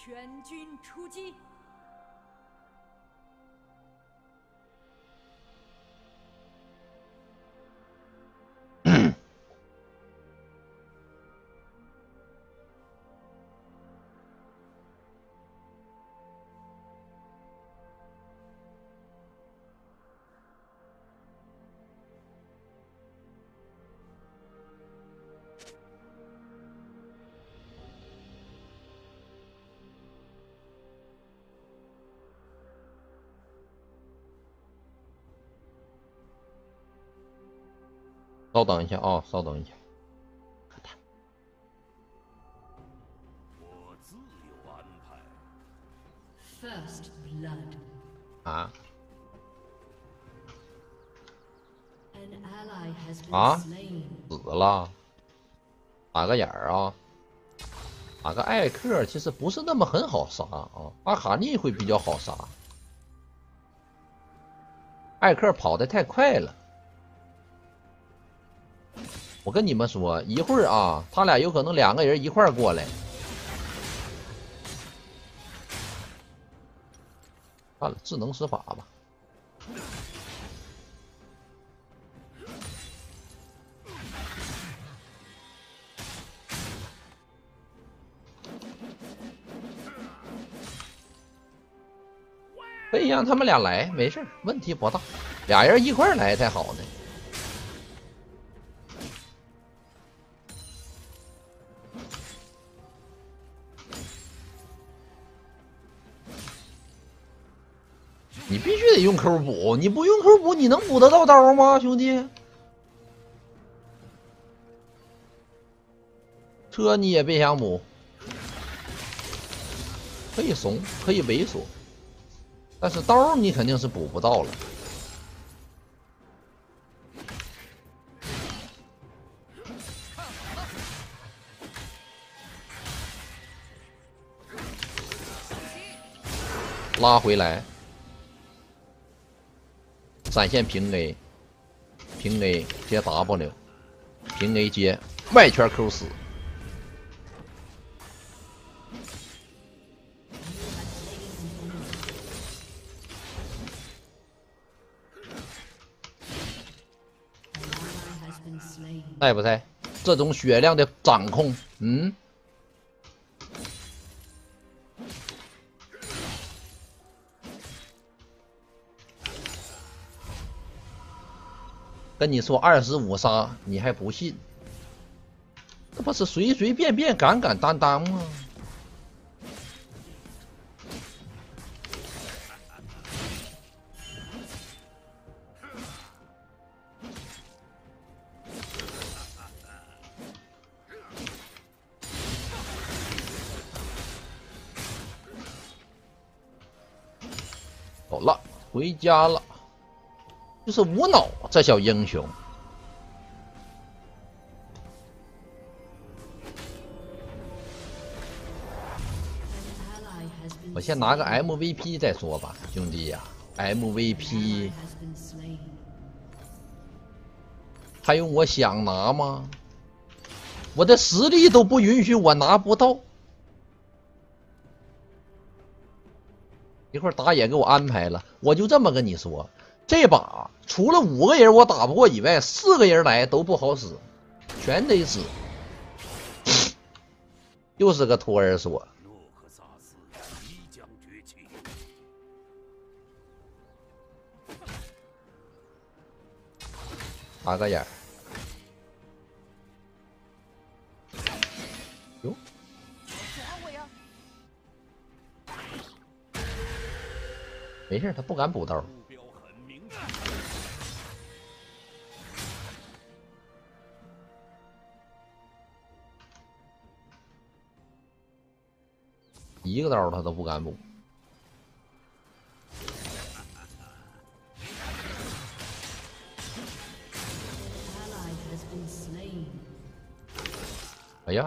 全军出击！ 稍等一下啊，稍等一下。 我自有安排。 First blood. 啊 An ally has been 啊， slain. 死了，打个眼儿啊，打个艾克其实不是那么很好杀啊，阿卡丽会比较好杀，艾克跑得太快了。我跟你们说，一会儿啊，他俩有可能两个人一块儿过来。算了，智能施法吧。可以让他们俩来，没事，问题不大。俩人一块儿来才好呢。你必须得用抠补，你不用抠补，你能补得到刀吗，兄弟？车你也别想补，可以怂，可以猥琐，但是刀你肯定是补不到了。拉回来，闪现平 A， 平 A 接 W， 平 A 接外圈 Q 死。在不在？这种血量的掌控，跟你说25杀，你还不信？这不是随随便便、敢敢当当吗？走了，回家了，就是无脑，这小英雄。我先拿个 MVP 再说吧，兄弟呀 ，MVP 还用我想拿吗？我的实力都不允许我拿不到。一会儿打野给我安排了，我就这么跟你说，这把除了5个人我打不过以外，4个人来都不好使，全得死。又是个托儿所。 诺克萨斯即将崛起。 打个眼儿。哟，没事，他不敢补刀。 目标很明确。 一个刀他都不敢补。哎呀！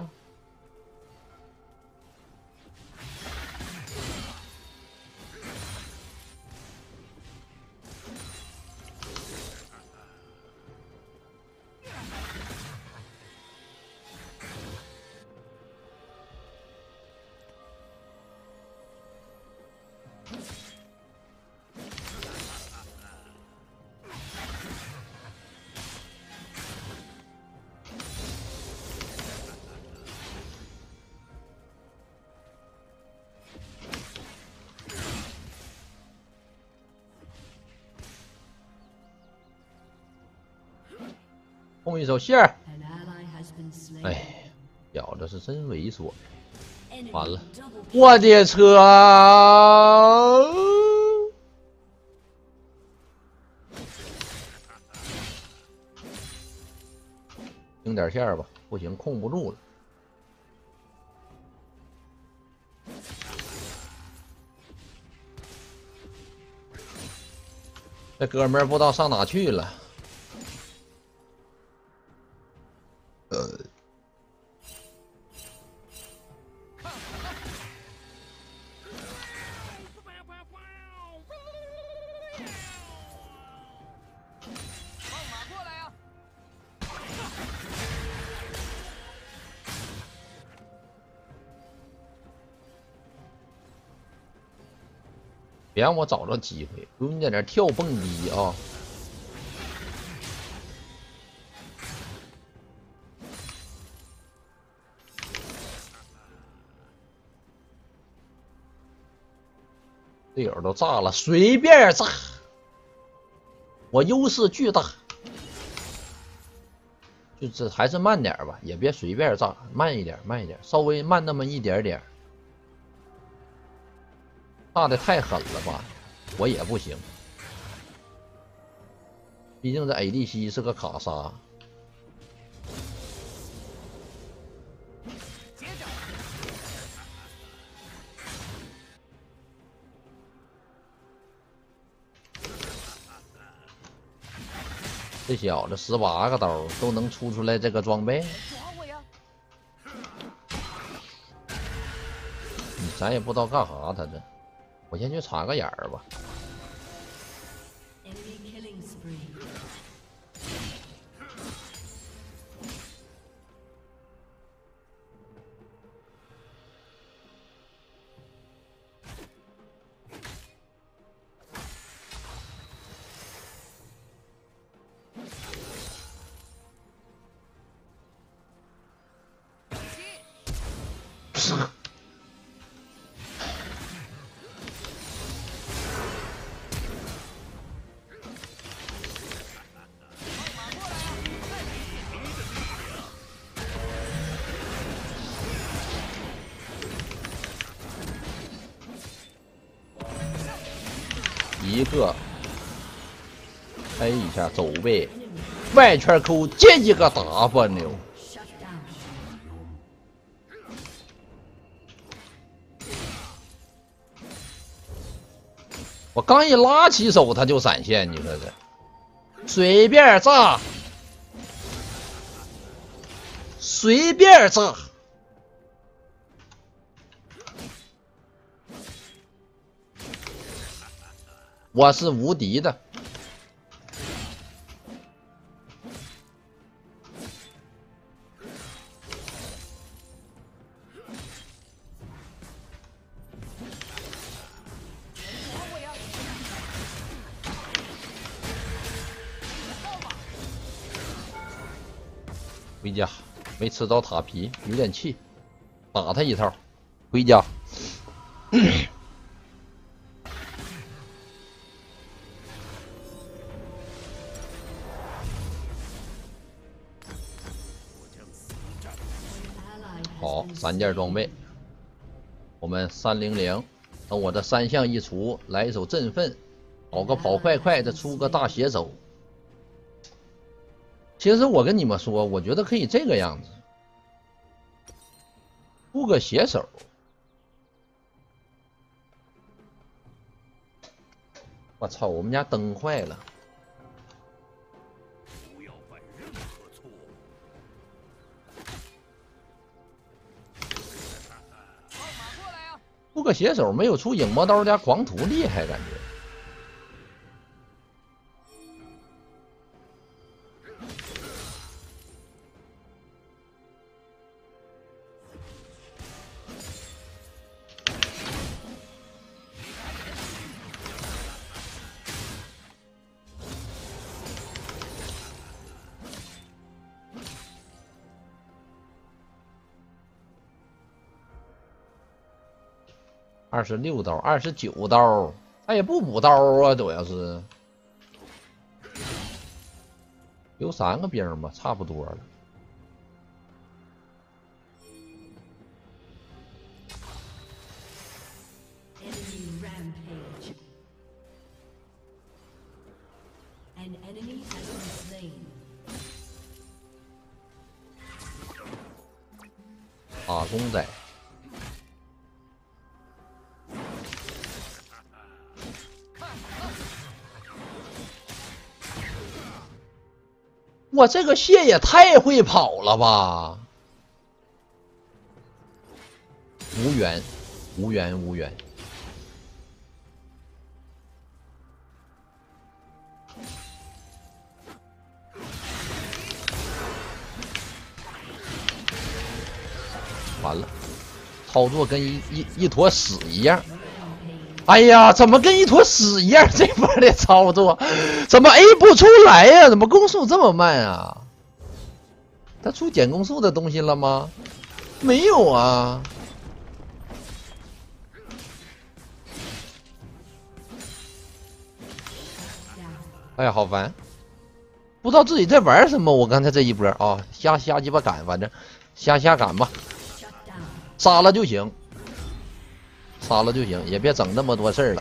我一手线儿。 An ally has been slain. 哎，小子是真猥琐。 Enemy 完了， double kill. 我的车啊！停点线吧，不行，控不住了。这哥们儿不知道上哪去了。别让我找着机会，不用你在那跳蹦迪啊！队友都炸了，随便炸，我优势巨大。就这还是慢点吧，也别随便炸，慢一点，慢一点，稍微慢那么一点点。炸的太狠了吧，我也不行。毕竟这 ADC 是个卡莎。这小子18个刀都能出来这个装备，咱也不知道干啥他这。我先去插个眼儿吧。 Enemy killing spree. 一个 A 一下走位，外圈扣这一个 W， Shut down. 我刚一拉起手他就闪现，你说这随便炸，随便炸。我是无敌的。回家，没吃着塔皮，有点气，打他一套，回家。好，3件装备，我们300。等我这3项一出，来一手振奋，搞个跑快快，再出个大血手。其实我跟你们说，我觉得可以这个样子，出个血手。我操，我们家灯坏了。 不要犯任何错误。 出个血手没有出影魔刀加狂徒厉害，感觉。26刀，29刀，他也不补刀啊，主要是。 有3个兵吧，差不多了。 Enemy rampage. An enemy has been slain. 打工仔。我这个蟹也太会跑了吧！无缘，无缘，无缘。完了，操作跟一坨屎一样。哎呀，怎么跟一坨屎一样？这波的操作，怎么 A 不出来呀？怎么攻速这么慢啊？他出减攻速的东西了吗？没有啊。哎呀，好烦！不知道自己在玩什么。我刚才这一波啊，瞎鸡巴赶，反正瞎赶吧，杀了就行。杀了就行，也别整那么多事儿了。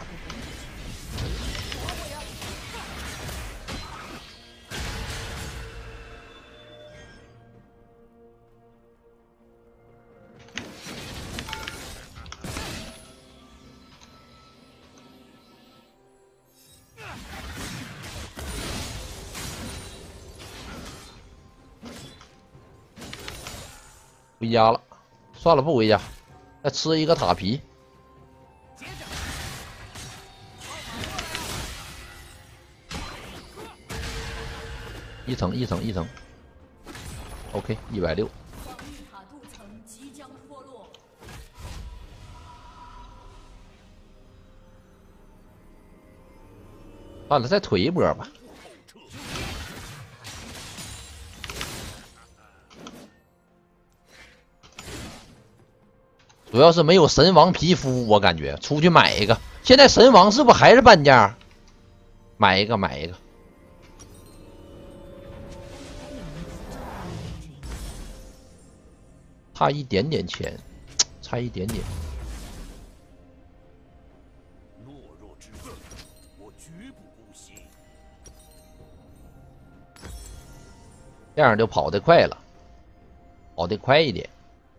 回家了，算了，不回家，再吃一个塔皮。一层，OK， 160。 塔杜城即将脱落。 算了，再推一波吧。主要是没有神王皮肤，我感觉出去买一个。现在神王是不是还是半价？买一个。差一点点钱，差一点点。 懦弱之辈，我绝不姑息。 这样就跑得快了，跑得快一点。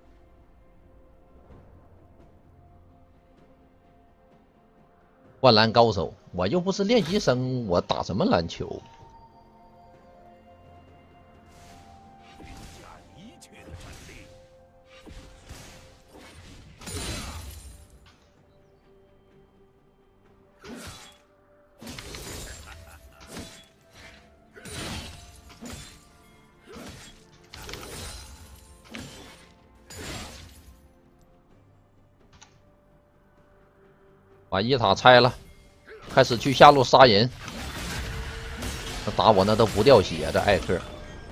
灌篮高手，我又不是练习生，我打什么篮球？把一塔拆了，开始去下路杀人。他打我那都不掉血，这艾克。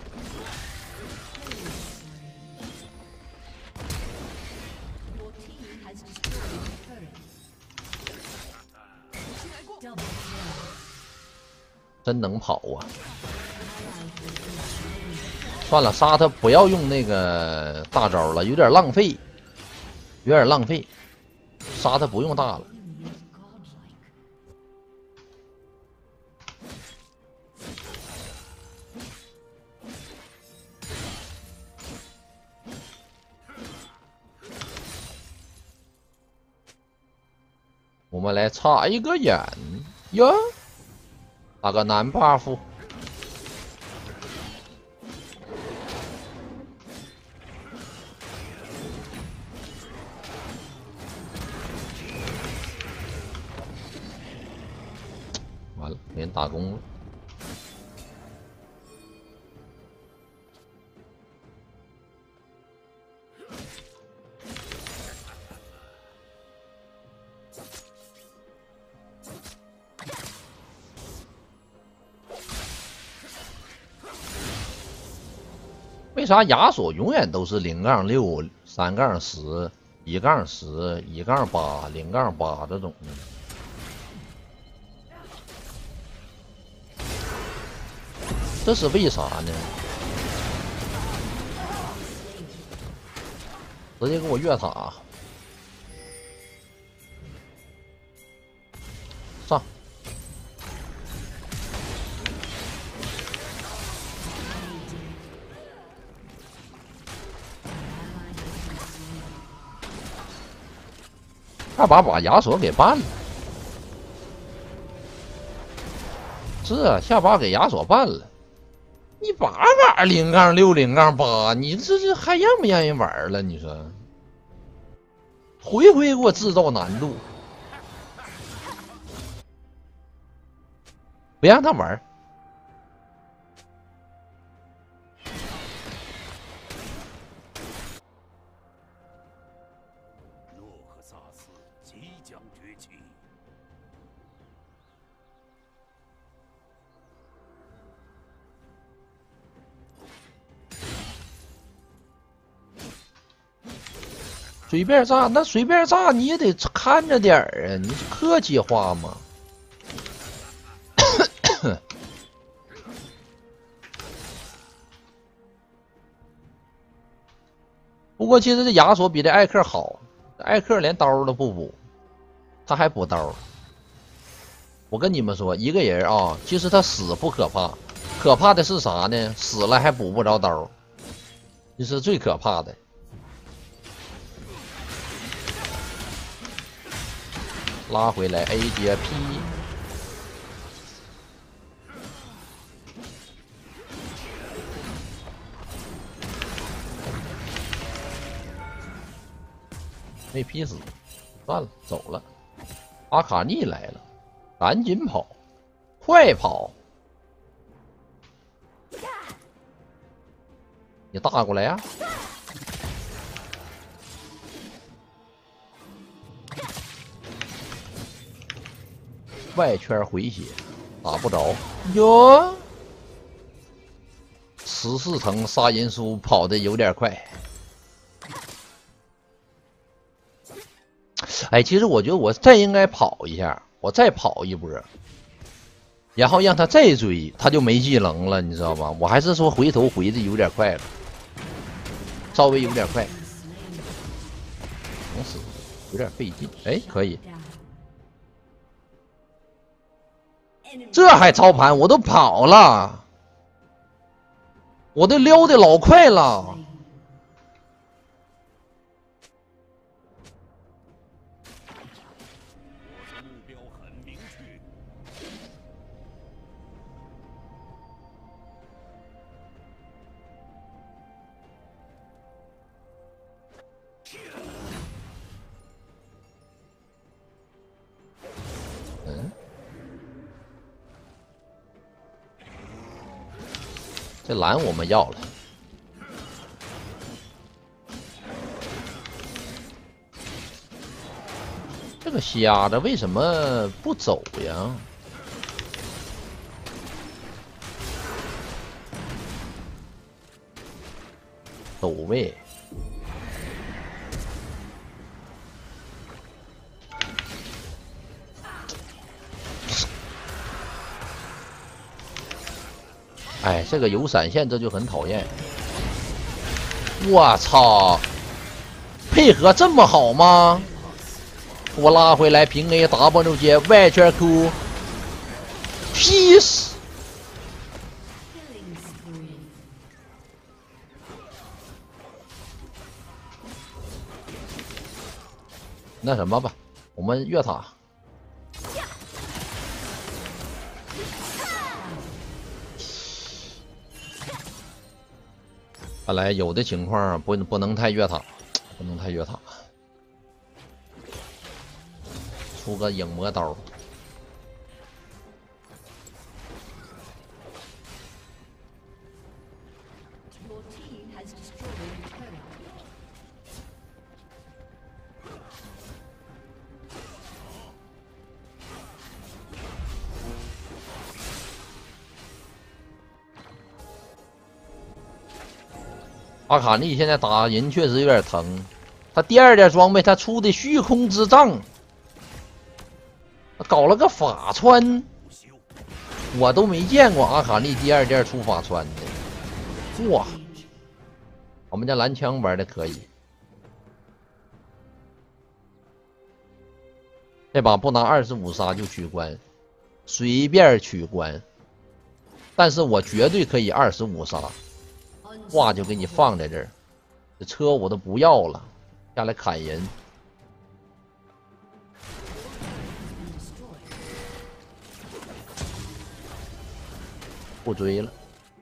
真能跑啊！算了，杀他不要用那个大招了，有点浪费，杀他不用大了。我们来插一个眼哟，打个男 buff。完了，没人打工了。为啥亚索永远都是0-6、3-10、1-10、1-8、0-8这种呢？ 这是为啥呢？直接给我越塔上。他把亚索给办了，是啊，下把给亚索办了。你把0杠60杠8，你这还让不让人玩了？你说，回回给我制造难度，不让他玩。 诺克萨斯即将崛起。 随便炸，那随便炸你也得看着点儿啊！你是客气话吗？不过其实这亚索比这艾克好，艾克连刀都不补，他还补刀。我跟你们说，一个人啊，其实他死不可怕，可怕的是啥呢？死了还补不着刀，这是最可怕的。拉回来 A 接 P， 没劈死，算了，走了。阿卡尼来了，赶紧跑，快跑！你大过来呀！外圈回血，打不着哟。14层杀人书跑的有点快。哎，其实我觉得我再应该跑一下，我再跑一波，然后让他再追，他就没技能了，你知道吗？我还是说回头回的有点快了，稍微有点快，能死，有点费劲。哎，可以。这还操盘，我都跑了，我都撩的老快了。 我的目标很明确。 这蓝我们要了，这个瞎子为什么不走呀？走呗。哎，这个有闪现，这就很讨厌。我操，配合这么好吗？我拉回来平 A W 接外圈 Q， 劈死！那什么吧，我们越塔。看来有的情况不能太越塔，不能太越塔，出个影魔刀。阿卡丽现在打人确实有点疼，他第二件装备他出的虚空之杖，搞了个法穿， 我都没见过阿卡丽第2件出法穿的。哇，我们家蓝枪玩的可以。这把不拿25杀就取关，随便取关。但是我绝对可以25杀，挂就给你放在这儿。这车我都不要了，下来砍人。不追了。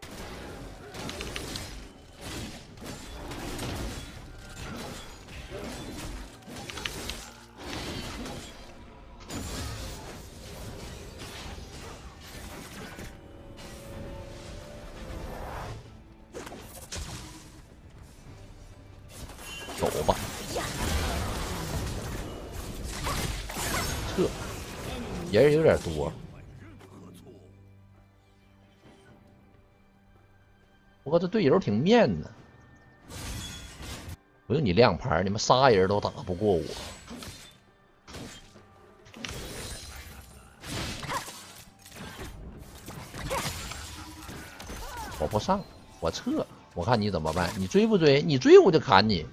走吧，撤，人有点多。不过这队友挺面的，不用你亮牌，你们仨人都打不过我。我不上，我撤，我看你怎么办？你追不追？你追我就砍你。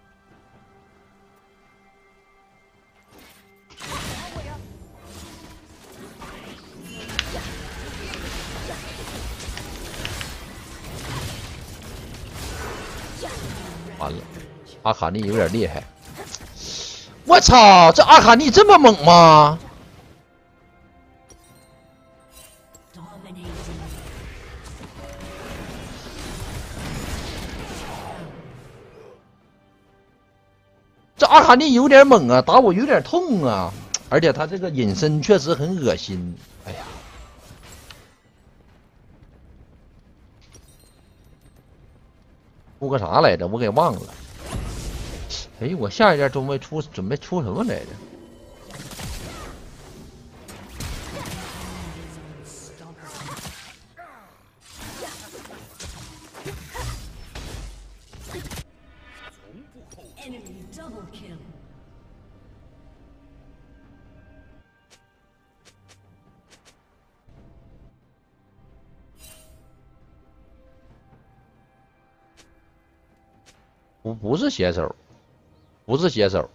完了，阿卡丽有点厉害。我操，这阿卡丽这么猛吗？这阿卡丽有点猛啊，打我有点痛啊，而且他这个隐身确实很恶心。哎呀，出个啥来着？我给忘了。哎，我下一件准备出什么来着？不是写手，不是写手。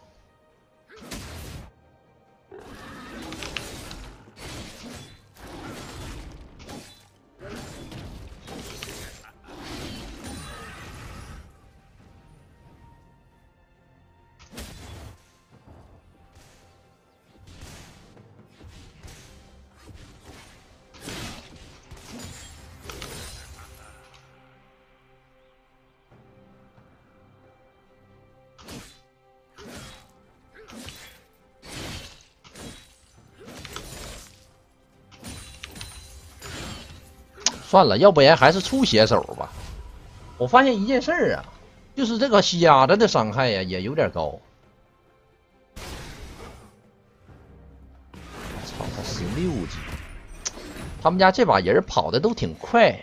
算了，要不然还是出血手吧。我发现一件事啊，就是这个瞎子的伤害呀也有点高。操，他16级，他们家这把人跑的都挺快。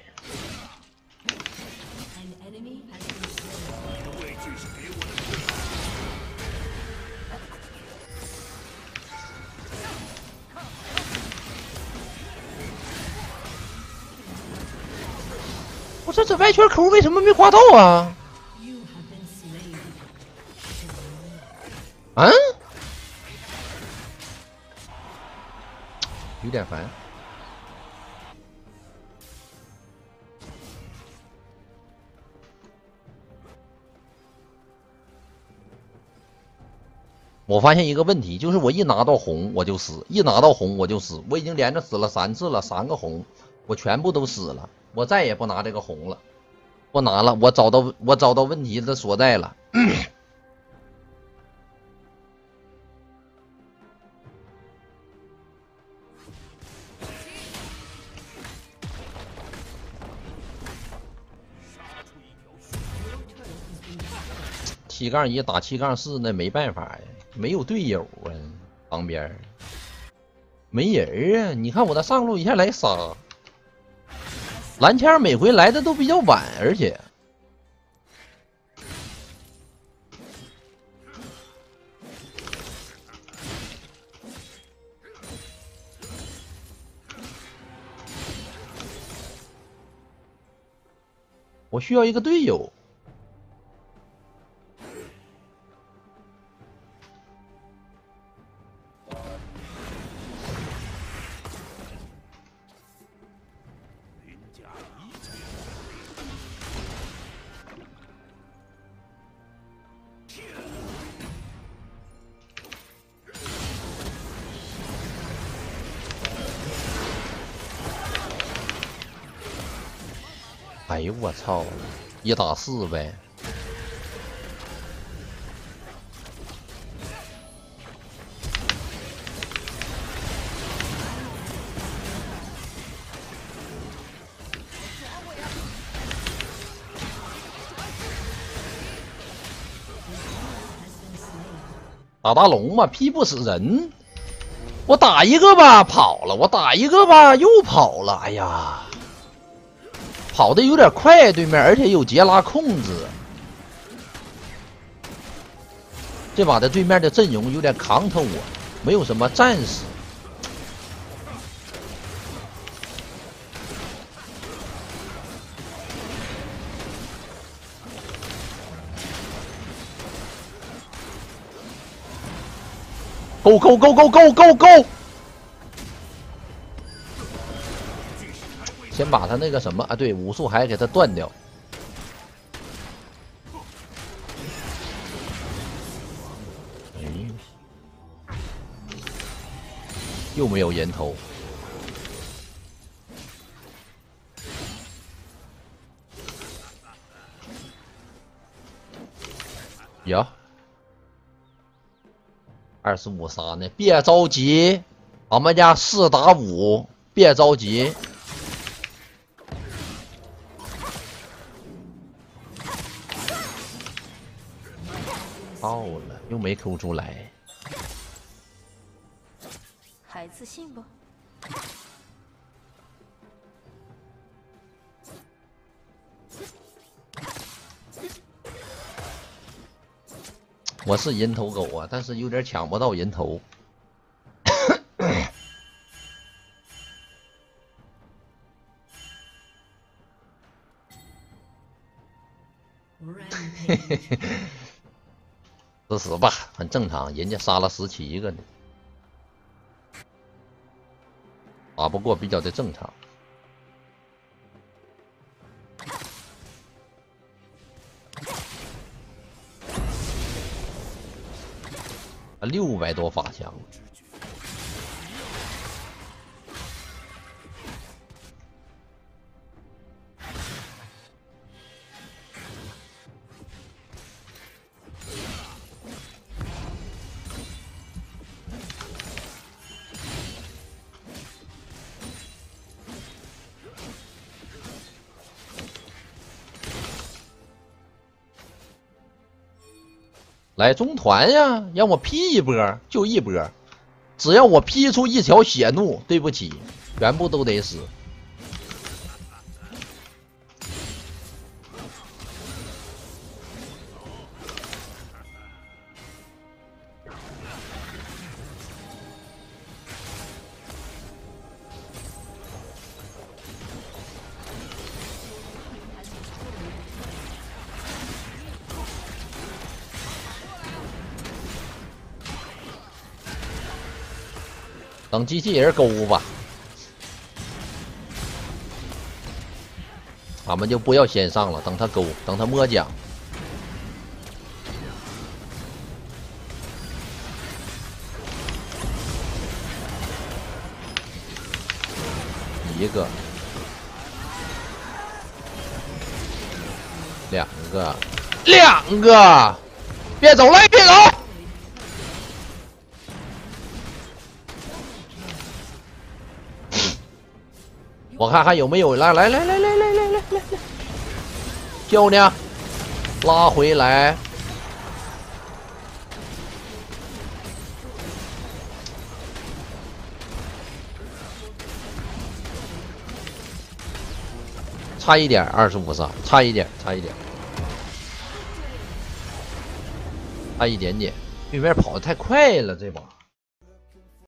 我这外圈口为什么没刮到啊？嗯，有点烦。我发现一个问题，就是我一拿到红我就死，一拿到红我就死。我已经连着死了3次了，3个红，我全部都死了。我再也不拿这个红了，不拿了。我找到问题的所在了。7-1打7-4，那没办法呀，没有队友啊，旁边没人啊。你看我那上路一下来仨，蓝枪每回来的都比较晚，而且我需要一个队友。哎呦我操！1打4呗。打大龙嘛，劈不死人。我打一个吧，跑了；我打一个吧，又跑了。哎呀！ 跑的有点快，对面，而且有杰拉控制。这把的对面的阵容有点扛头我，没有什么战士。Go go go go go go go！ 先把他那个什么啊，对，武术海给他断掉。又没有人头。呀，25杀呢？别着急，俺们家4打5，别着急。 到了，又没抠出来， 还自信不？ 我是人头狗啊，但是有点抢不到人头。死吧，很正常，人家杀了17个呢，打不过比较的正常。600多法强。 来中团呀，让我劈一波就一波，只要我劈出一条血怒，对不起，全部都得死。等机器人勾吧，俺们就不要先上了，等他勾，等他摸奖。1个，2个，2个，别走了，别走！ 我看还有没有来，漂亮，拉回来。差一点，25杀，差一点，差一点，差一点点。对面跑得太快了，这把。